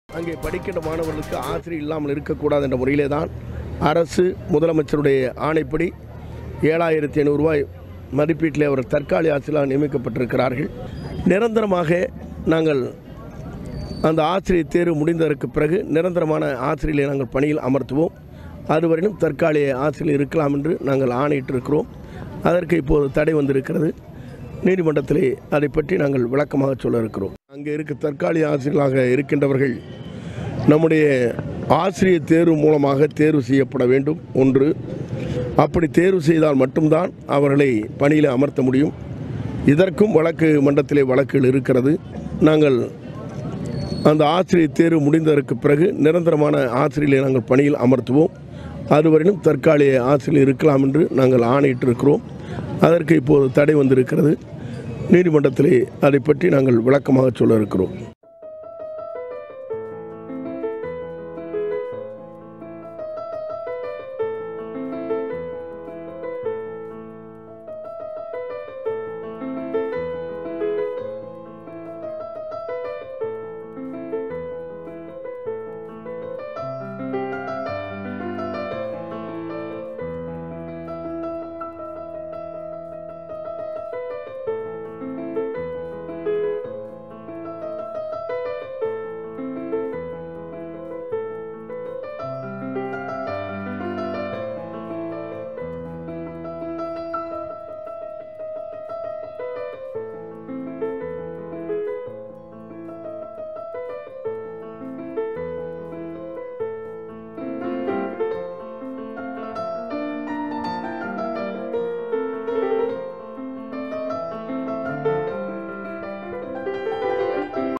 அங்கே படிக்கின்ற மாணவர்களுக்கு ஆசிரியர் இல்லாமல் இருக்கக்கூடாது என்ற முறையிலே தான் அரசு முதலமைச்சருடைய ஆணைப்படி 7500 ரூபாய் மதிப்பீட்டில் அவர் தற்காலிக ஆசிரியராக நியமிக்கப்பட்டிருக்கிறார்கள். நிரந்தரமாக நாங்கள் அந்த ஆசிரியர் தேர்வு முடிந்ததற்கு பிறகு நிரந்தரமான ஆசிரியரை நாங்கள் பணியில் அமர்த்துவோம். அதுவரையிலும் தற்காலிக ஆசிரியர் இருக்கலாம் என்று நாங்கள் ஆணையிட்டிருக்கிறோம். அதற்கு இப்போது தடை வந்திருக்கிறது. நீதிமன்றத்திலே அதை பற்றி நாங்கள் விளக்கமாக சொல்ல இருக்கிறோம். அங்கே இருக்க தற்காலிக ஆசிரியர்களாக இருக்கின்றவர்கள் நம்முடைய ஆசிரியர் தேர்வு மூலமாக தேர்வு செய்யப்பட வேண்டும். ஒன்று, அப்படி தேர்வு செய்தால் மட்டும்தான் அவர்களை பணியில் அமர்த்த முடியும். இதற்கும் வழக்கு மன்றத்திலே வழக்குகள் இருக்கிறது. நாங்கள் அந்த ஆசிரியர் தேர்வு முடிந்ததற்கு பிறகு நிரந்தரமான ஆசிரியரை நாங்கள் பணியில் அமர்த்துவோம். அதுவரையிலும் தற்காலிக ஆசிரியர் இருக்கலாம் என்று நாங்கள் ஆணையிட்டிருக்கிறோம். அதற்கு இப்போது தடை வந்திருக்கிறது. நீதிமன்றத்திலே அதை பற்றி நாங்கள் விளக்கமாக சொல்ல இருக்கிறோம்.